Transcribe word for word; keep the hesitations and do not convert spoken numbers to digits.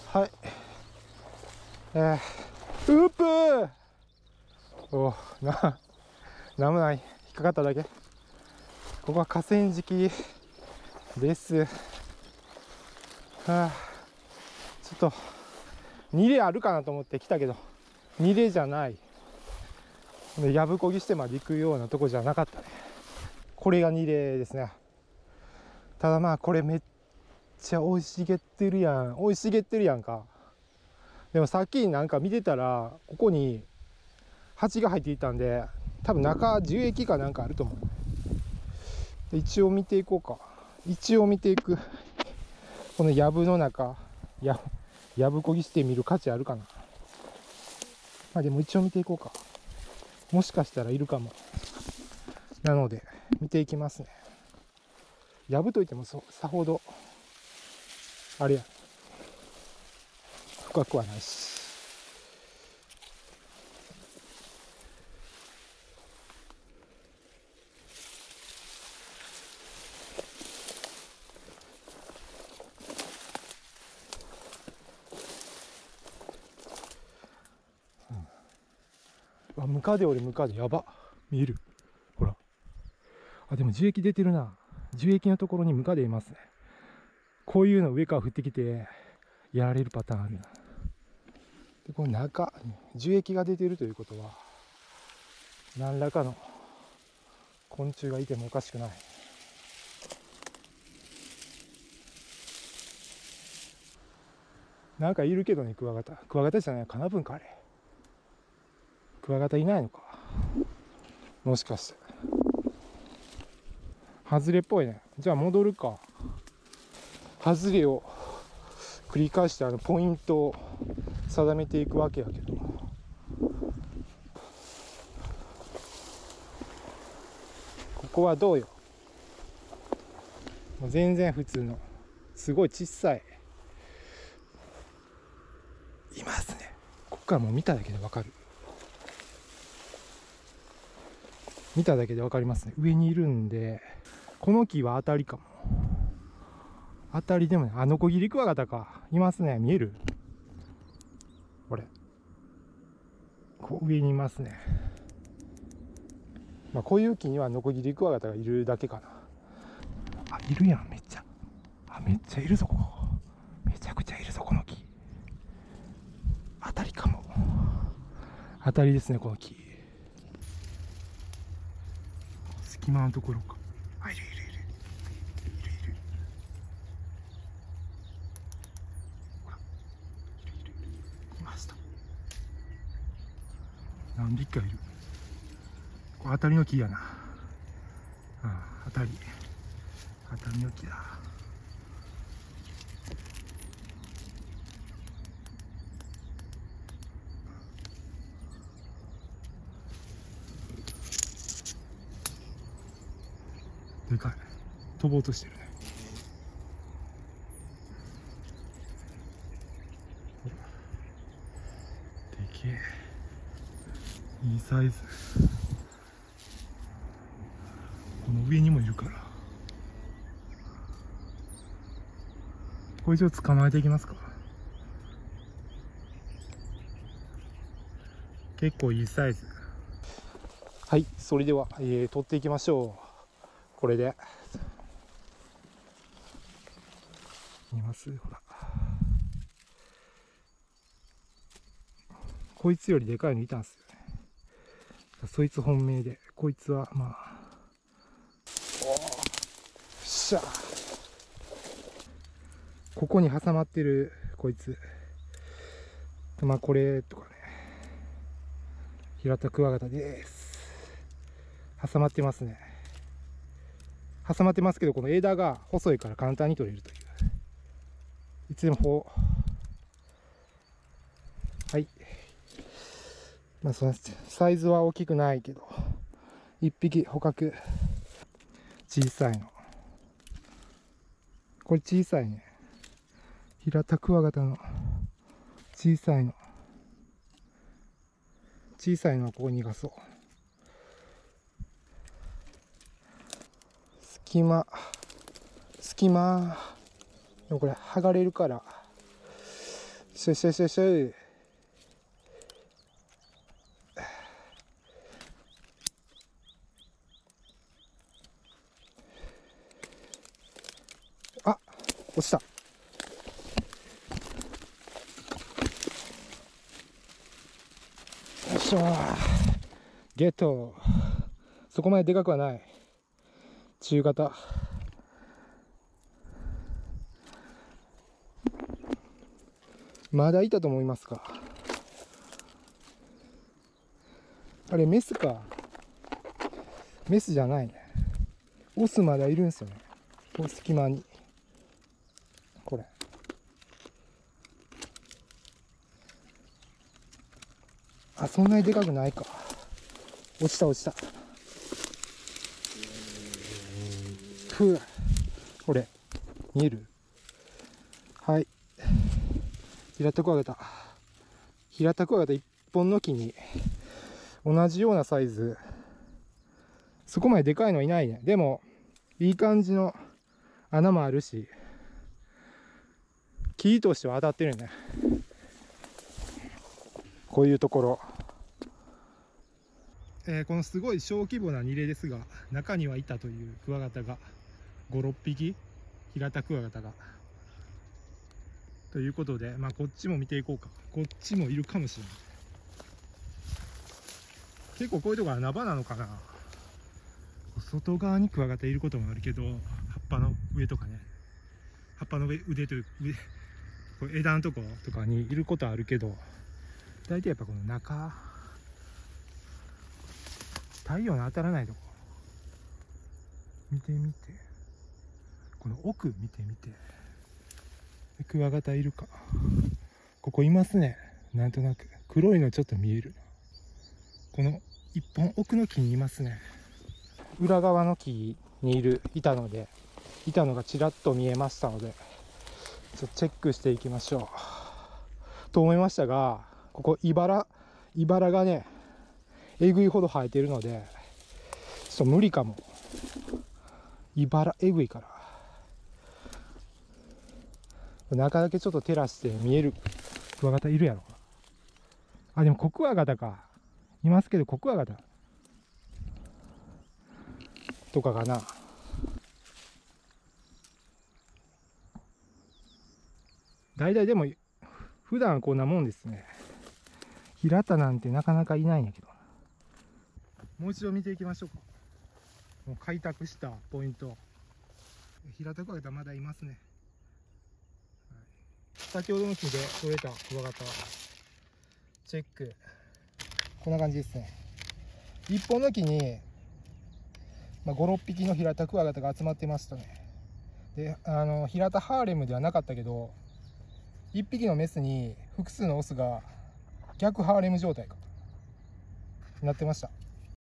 はい。えー、うっぷーおな、なんもない。引っかかっただけ。ここは河川敷です。はあ、ちょっと、にれあるかなと思って来たけど、にれじゃない。やぶこぎしてまで行くようなとこじゃなかったね。これがにれですね。ただまあ、これめっちゃ生い茂ってるやん。生い茂ってるやんか。でもさっきなんか見てたら、ここに蜂が入っていたんで、多分中樹液かなんかあると思う。一応見ていこうか。一応見ていく。この藪の中、や、やぶこぎしてみる価値あるかな。まあでも一応見ていこうか。もしかしたらいるかも。なので、見ていきますね。やぶといってもそ、さほど、あれや、深くはないし。あ、ムカデ俺ムカデやば。見えるほら。あ、でも樹液出てるな。樹液のところにムカデいますね。こういうの上から降ってきて、やられるパターンあるな。で、この中、樹液が出てるということは、何らかの昆虫がいてもおかしくない。なんかいるけどね、クワガタ。クワガタじゃない、カナブンかあれ。クワガタいないのか。もしかして。外れっぽいね。じゃあ戻るか。外れを繰り返してあのポイントを定めていくわけやけど。ここはどうよ。もう全然普通の。すごい小さい。いますね。ここからもう見ただけでわかる。見ただけでわかりますね。上にいるんで、この木は当たりかも。当たりでもね、あのこぎりクワガタか。いますね。見える？これ。こう上にいますね。まあ、こういう木にはノコギリクワガタがいるだけかな。あ、いるやん、めっちゃ。あ、めっちゃいるぞ、ここ。めちゃくちゃいるぞ、この木。当たりかも。当たりですね、この木。隙間のところか。あ、いるいるいる。いるいる。ほら。いるいるいる。いました。何匹かいる。これ当たりの木やな。ああ、当たり。当たりの木だ。でかい。飛ぼうとしてるね。ほら。でけえ。いいサイズ。この上にもいるから。これ以上捕まえていきますか。結構いいサイズ。はい、それでは、えー、取っていきましょう。これで。見ますほら。こいつよりでかいのいたんすよね。そいつ本命で、こいつは、まあ。おー。しゃー。ここに挟まってる、こいつ。まあ、これとかね。平田クワガタです。挟まってますね。挟まってますけど、この枝が細いから簡単に取れるという。いつでもこう。はい。まあ、そのサイズは大きくないけど、一匹捕獲。小さいの。これ小さいね。平田クワガタの小さいの。小さいのはここに逃がそう。隙間。隙間。でもこれ剥がれるから、 しょしょしょしょ。あ、落ちた。よいしょー、ゲット。そこまででかくはない。中型。まだいたと思いますか。あれメスか。メスじゃないね。オスまだいるんすよね。この隙間に。これ。あ、そんなにでかくないか。落ちた落ちた。ふう。これ。見える？はい。平たクワガタ。平たクワガタ一本の木に同じようなサイズ。そこまででかいのはいないね。でも、いい感じの穴もあるし、木としては当たってるね。こういうところ。えー、このすごい小規模な二例ですが、中にはいたというクワガタがご、ろっぴき、平たクワガタが。ということで、まあ、こっちも見ていこうか。こっちもいるかもしれない。結構こういうとこ穴場なのかな。外側にクワガタいることもあるけど、葉っぱの上とかね。葉っぱの上、腕というか、上、これ枝のとことかにいることあるけど、大体やっぱこの中、太陽の当たらないとこ。見てみて。この奥見てみて。クワガタいるか。ここいますね。なんとなく。黒いのちょっと見える。この一本奥の木にいますね。裏側の木にいる、いたので、いたのがちらっと見えましたので、ちょっとチェックしていきましょう。と思いましたが、ここ、イバラ、イバラがね、えぐいほど生えてるので、ちょっと無理かも。イバラ、えぐいから。中だけちょっと照らして見えるクワガタいるやろ。あ、でもコクワガタか。いますけど、コクワガタとかかな。大体でも、普段はこんなもんですね。平田なんてなかなかいないんやけど。もう一度見ていきましょうか。もう開拓したポイント。平田クワガタまだいますね。先ほどの木で取れたクワガタチェック。こんな感じですね。一本の木に、まあ、ご、ろっぴきの平田クワガタが集まってましたね。で、あの平田ハーレムではなかったけど、いっぴきのメスに複数のオスが逆ハーレム状態かなってました。